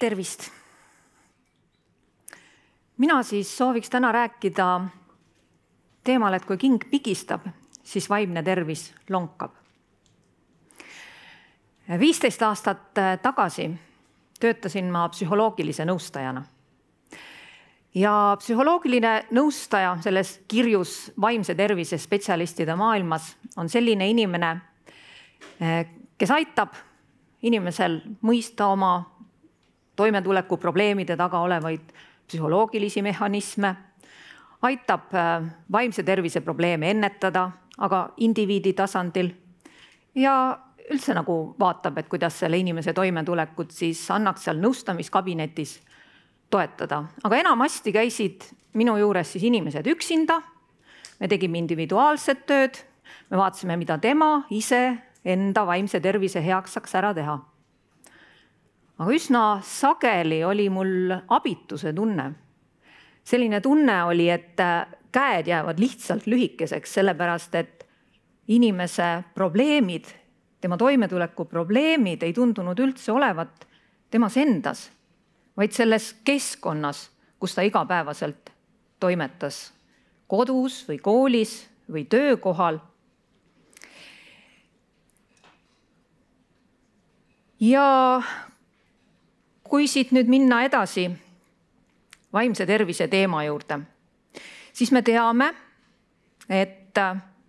tervist! Mina siis sooviks täna rääkida teemal, et kui king pigistab, siis vaimne tervis lonkab. 15 aastat tagasi töötasin ma psühholoogilise nõustajana. Ja psühholoogiline nõustaja selles kirjus vaimse tervise spetsialistide maailmas on selline inimene, kes aitab inimesel mõista oma toimetuleku probleemide taga olevaid psühholoogilisi mehhanisme, aitab vaimse tervise probleeme ennetada, aga indiviidi tasandil ja üldse nagu vaatab, et kuidas selle inimese toimetulekut siis annaks seal nõustamiskabinetis toetada. Aga enamasti käisid minu juures siis inimesed üksinda, me tegime individuaalset tööd, me vaatasime, mida tema ise enda vaimse tervise heaks saaks ära teha. Aga üsna sageli oli mul abituse tunne. Selline tunne oli, et käed jäävad lihtsalt lühikeseks, sellepärast et inimese probleemid, tema toimetuleku probleemid ei tundunud üldse olevat temas endas, vaid selles keskkonnas, kus ta igapäevaselt toimetas, kodus või koolis või töökohal. Ja kui siit nüüd minna edasi vaimse tervise teema juurde, siis me teame, et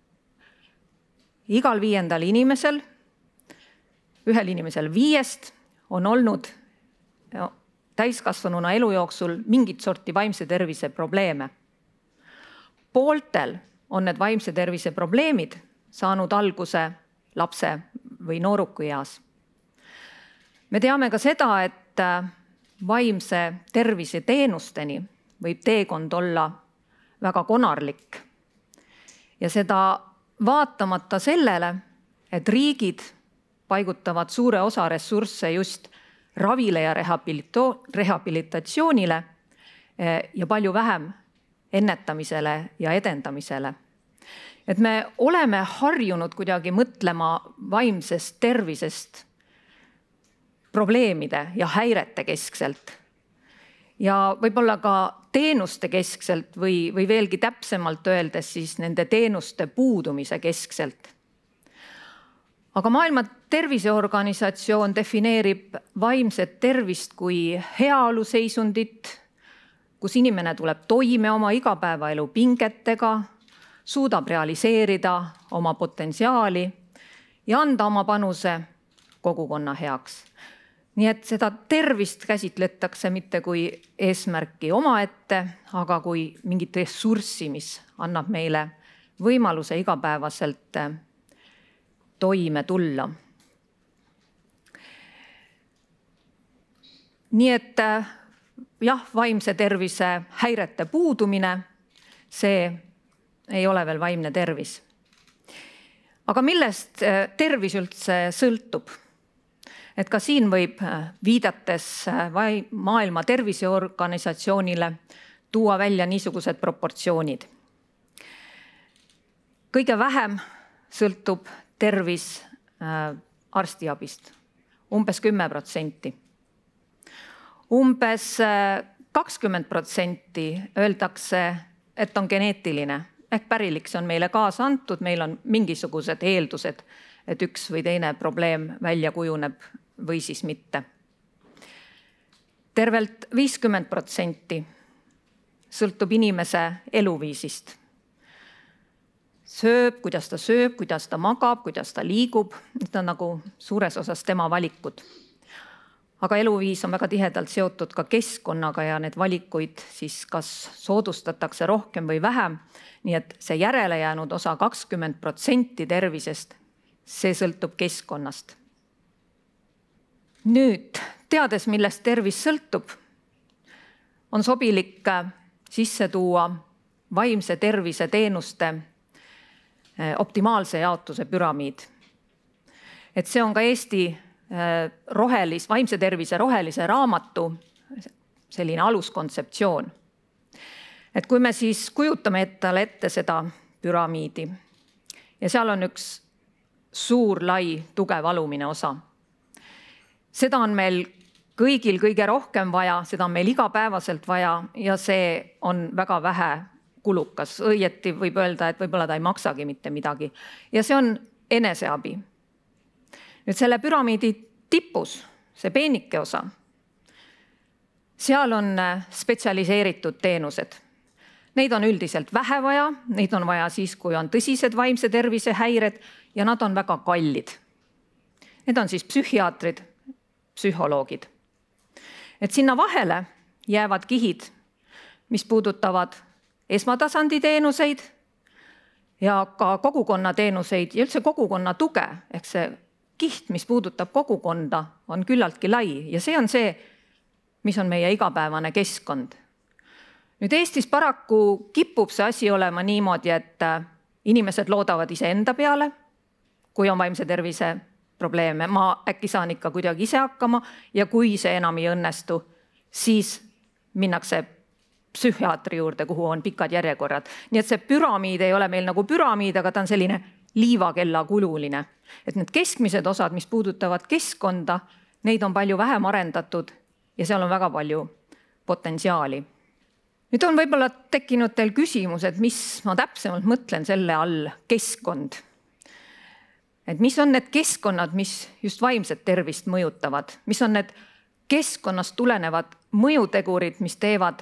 igal 5. inimesel, ühel inimesel 5 on olnud täiskasvanuna elu jooksul mingit sorti vaimse tervise probleeme. Pooltel on need vaimse tervise probleemid saanud alguse lapse või nooruku eas. Me teame ka seda, et vaimse tervise teenusteni võib teekond olla väga konarlik. Ja seda vaatamata sellele, et riigid paigutavad suure osa ressursse just ravile ja rehabilitatsioonile ja palju vähem ennetamisele ja edendamisele. Et me oleme harjunud kuidagi mõtlema vaimsest tervisest probleemide ja häirete keskselt. Ja võib-olla ka teenuste keskselt või veelgi täpsemalt öeldes siis nende teenuste puudumise keskselt. Aga Maailma Terviseorganisatsioon defineerib vaimset tervist kui heaoluseisundit, kus inimene tuleb toime oma igapäevaelu pingetega, suudab realiseerida oma potentsiaali ja anda oma panuse kogukonna heaks. Nii et seda tervist käsitletakse mitte kui eesmärki omaette, aga kui mingit ressurssi, mis annab meile võimaluse igapäevaselt toime tulla. Nii et jah, vaimse tervise häirete puudumine, see ei ole veel vaimne tervis. Aga millest tervis üldse sõltub? Et ka siin võib viidates Maailma Terviseorganisatsioonile tuua välja niisugused proportsioonid. Kõige vähem sõltub tervis arstiabist, umbes 10%. Umbes 20% öeldakse, et on geneetiline, ehk pärilik, see on meile kaasa antud, meil on mingisugused eeldused, et üks või teine probleem välja kujuneb või siis mitte. Tervelt 50% sõltub inimese eluviisist. Sööb, kuidas ta magab, kuidas ta liigub, need on nagu suures osas tema valikud. Aga eluviis on väga tihedalt seotud ka keskkonnaga ja need valikuid siis kas soodustatakse rohkem või vähem. Nii et see järele jäänud osa 20% tervisest, see sõltub keskkonnast. Nüüd, teades, millest tervis sõltub, on sobilik sisse tuua vaimse tervise teenuste optimaalse jaotuse püramiid. Et see on ka Eesti vaimse tervise rohelise raamatu selline aluskontseptsioon. Et kui me siis kujutame ette seda püramiidi ja seal on üks suur, lai, tugev alumine osa. Seda on meil kõigil kõige rohkem vaja, seda on meil igapäevaselt vaja ja see on väga vähe kulukas. Õieti võib öelda, et võib-olla ta ei maksagi mitte midagi. Ja see on eneseabi. Nüüd selle püramiidi tipus, see peenike osa, seal on spetsialiseeritud teenused. Neid on üldiselt vähe vaja, neid on vaja siis, kui on tõsised vaimse tervise häired ja nad on väga kallid. Need on siis psühhiaatrid, psühholoogid. Et sinna vahele jäävad kihid, mis puudutavad esmatasandi teenuseid ja ka kogukonna teenuseid ja üldse kogukonna tuge. Ehk see kiht, mis puudutab kogukonda, on küllaltki lai ja see on see, mis on meie igapäevane keskkond. Nüüd Eestis paraku kipub see asi olema niimoodi, et inimesed loodavad iseenda peale, kui on vaimse tervise probleeme. Ma äkki saan ikka kuidagi ise hakkama ja kui see enam ei õnnestu, siis minnakse psühhiaatri juurde, kuhu on pikad järjekorrad. Nii et see püramiid ei ole meil nagu püramiid, aga ta on selline liivakella kululine. Et need keskmised osad, mis puudutavad keskkonda, neid on palju vähem arendatud ja seal on väga palju potentsiaali. Nüüd on võib-olla tekkinud teil küsimus, et mis ma täpsemalt mõtlen selle all keskkond. Et mis on need keskkonnad, mis just vaimset tervist mõjutavad? Mis on need keskkonnast tulenevad mõjutegurid, mis teevad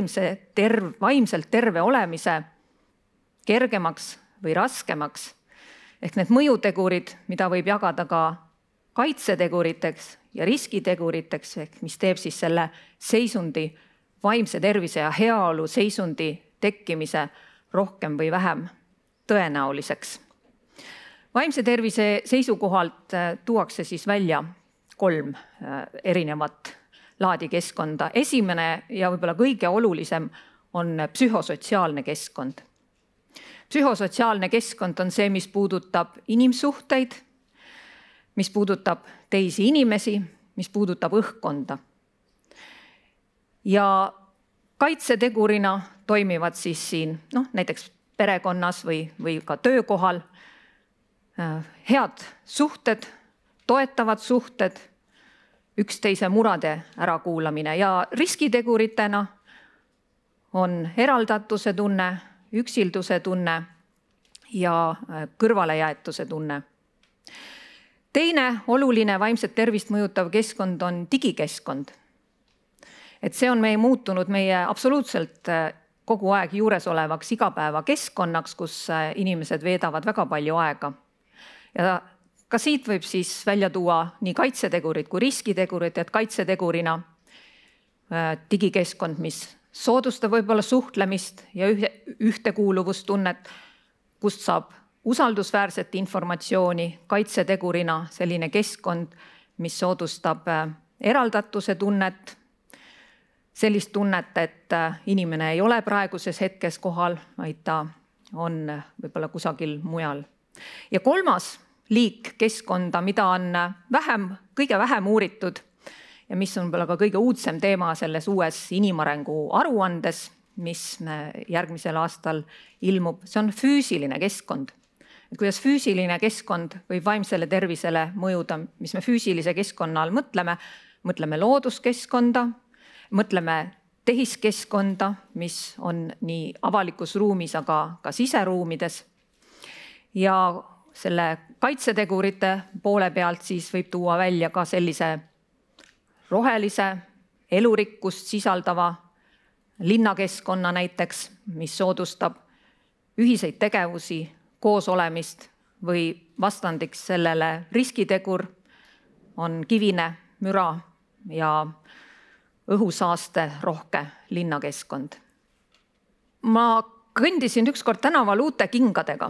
vaimselt terve olemise kergemaks või raskemaks? Ehk need mõjutegurid, mida võib jagada ka kaitseteguriteks ja riskiteguriteks, ehk mis teeb siis selle seisundi vaimse tervise ja heaolu seisundi tekkimise rohkem või vähem tõenäoliseks. Vaimse tervise seisukohalt tuuakse siis välja 3 erinevat laadi keskkonda. Esimene ja võib-olla kõige olulisem on psühhosotsiaalne keskkond. Psühhosotsiaalne keskkond on see, mis puudutab inimsuhteid, mis puudutab teisi inimesi, mis puudutab õhkkonda. Ja kaitsetegurina toimivad siis siin näiteks perekonnas või ka töökohal head suhted, toetavad suhted, üksteise murade ärakuulamine ja riskiteguritena on eraldatuse tunne, üksilduse tunne ja kõrvalejäetuse tunne. Teine oluline vaimset tervist mõjutav keskkond on digikeskkond. Et see on muutunud meie absoluutselt kogu aeg juures olevaks igapäeva keskkonnaks, kus inimesed veedavad väga palju aega. Ja ka siit võib siis välja tuua nii kaitsetegurid kui riskitegurid, et kaitsetegurina digikeskkond, mis soodustab võib-olla suhtlemist ja ühtekuuluvustunnet, kust saab usaldusväärset informatsiooni, kaitsetegurina selline keskkond, mis soodustab eraldatuse tunnet, sellist tunnet, et inimene ei ole praeguses hetkes kohal, vaid ta on võib-olla kusagil mujal. Ja 3. liik keskkonda, mida on kõige vähem uuritud ja mis on võib-olla ka kõige uudsem teema selles uues inimarengu aruandes, mis järgmisel aastal ilmub, see on füüsiline keskkond. Kuidas füüsiline keskkond võib vaimsele tervisele mõjuda, mis me füüsilise keskkonna all mõtleme looduskeskkonda, mõtleme tehiskeskkonda, mis on nii avalikus ruumis, aga ka siseruumides. Ja selle kaitsetegurite poole pealt siis võib tuua välja ka sellise rohelise, elurikkust sisaldava linnakeskkonna näiteks, mis soodustab ühiseid tegevusi, koos olemist või vastandiks sellele riskitegur on kivine, müra ja õhusaaste rohke linnakeskkond. Ma kõndisin ükskord tänaval uute kingadega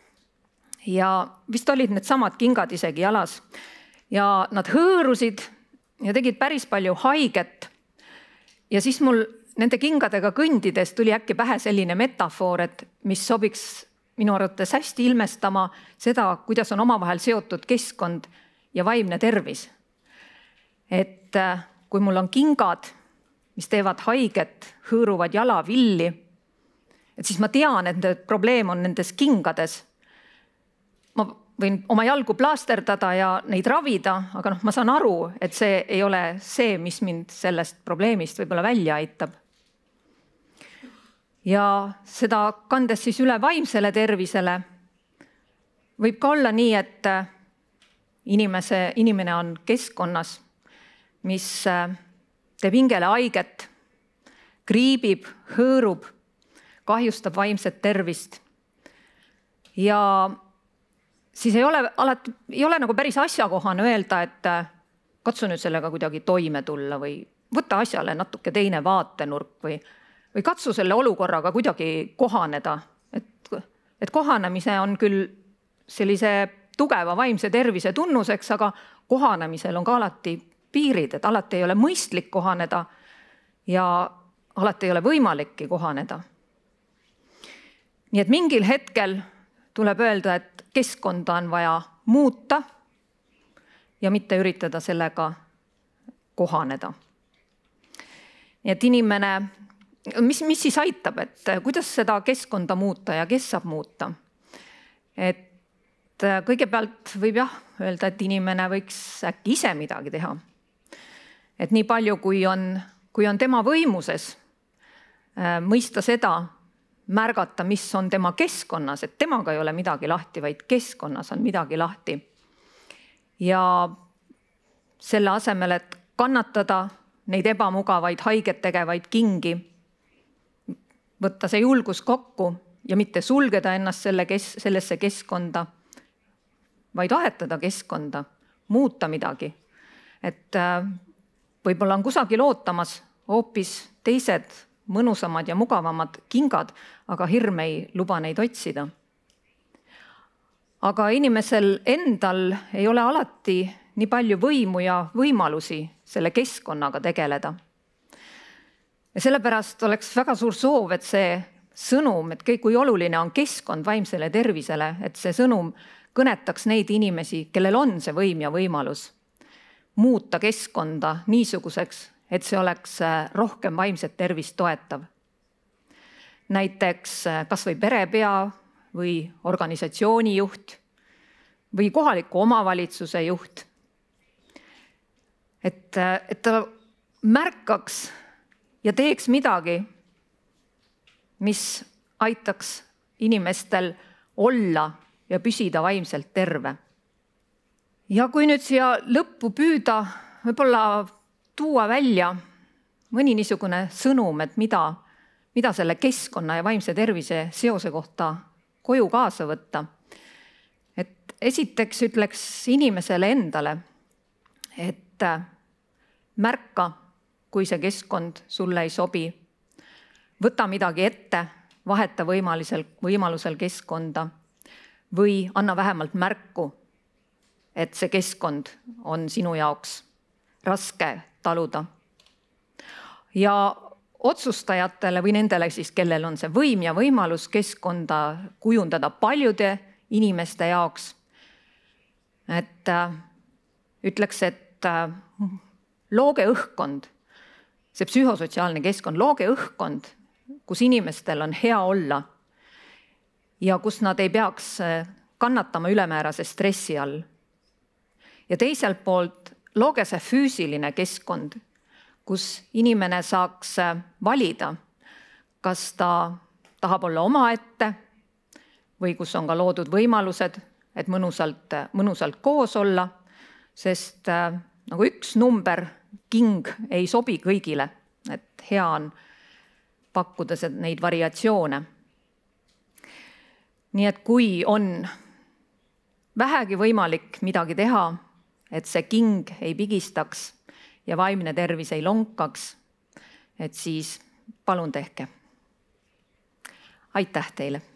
ja vist olid need samad kingad isegi jalas ja nad hõõrusid ja tegid päris palju haiget. Ja siis mul nende kingadega kõndides tuli äkki pähe selline metafoor, et mis sobiks minu arvates hästi ilmestama seda, kuidas on omavahel seotud keskkond ja vaimne tervis. Et kui mul on kingad, mis teevad haiget, hõõruvad jalavilli, et siis ma tean, et probleem on nendes kingades. Ma võin oma jalgu plaasterdada ja neid ravida, aga ma saan aru, et see ei ole see, mis mind sellest probleemist võib-olla välja aitab. Ja seda kandes siis üle vaimsele tervisele, võib ka olla nii, et inimene on keskkonnas, mis teeb hingele haiget, kriibib, hõõrub, kahjustab vaimset tervist. Ja siis ei ole nagu päris asjakohane öelda, et katsu nüüd sellega kuidagi toime tulla või võta asjale natuke teine vaatenurk või katsu selle olukorraga kuidagi kohaneda. Et kohanemise on küll sellise tugeva vaimse tervise tunnuseks, aga kohanemisel on ka alati piirid, et alati ei ole mõistlik kohaneda ja alati ei ole võimalikki kohaneda. Nii et mingil hetkel tuleb öelda, et keskkonda on vaja muuta ja mitte üritada sellega kohaneda. Nii et inimene, mis siis aitab, et kuidas seda keskkonda muuta ja kes saab muuta? Et kõigepealt võib öelda, et inimene võiks äkki ise midagi teha. Et nii palju, kui on tema võimuses mõista seda, märgata, mis on tema keskkonnas, et temaga ei ole midagi lahti, vaid keskkonnas on midagi lahti. Ja selle asemel, et kannatada neid ebamugavaid, haiget tegevaid kingi, võtta see julgus kokku ja mitte sulgeda ennast sellesse keskkonda, vaid vahetada keskkonda, muuta midagi. Et võib-olla on kusagil ootamas hoopis teised mõnusamad ja mugavamad kingad, aga hirm ei luba neid otsida. Aga inimesel endal ei ole alati nii palju võimu ja võimalusi selle keskkonnaga tegeleda. Ja sellepärast oleks väga suur soov, et see sõnum, et kui oluline on keskkond vaimsele tervisele, et see sõnum kõnetaks neid inimesi, kellel on see võim ja võimalus muuta keskkonda niisuguseks, et see oleks rohkem vaimset tervist toetav. Näiteks kas või perepea või organisatsiooni juht või kohaliku omavalitsuse juht. Et ta märkaks ja teeks midagi, mis aitaks inimestel olla ja püsida vaimselt terve. Ja kui nüüd siia lõppu püüda, võib-olla tuua välja mõni niisugune sõnum, et mida selle keskkonna ja vaimse tervise seose kohta koju kaasa võtta. Et esiteks ütleks inimesele endale, et märka, kui see keskkond sulle ei sobi. Võta midagi ette, vaheta võimalusel keskkonda või anna vähemalt märku, et see keskkond on sinu jaoks raske taluda. Ja otsustajatele või nendele siis, kellel on see võim ja võimalus keskkonda kujundada paljude inimeste jaoks, et ütleks, et looge õhkkond, see psühhosotsiaalne keskkond, looge õhkkond, kus inimestel on hea olla ja kus nad ei peaks kannatama ülemäärase stressi all. Ja teiselt poolt looge see füüsiline keskkond, kus inimene saaks valida, kas ta tahab olla omaette või kus on ka loodud võimalused, et mõnusalt koos olla, sest nagu üks number, king ei sobi kõigile, et hea on pakkuda neid variatsioone. Nii et kui on vähegi võimalik midagi teha, et see king ei pigistaks ja vaimne tervis ei lonkaks, et siis palun tehke. Aitäh teile!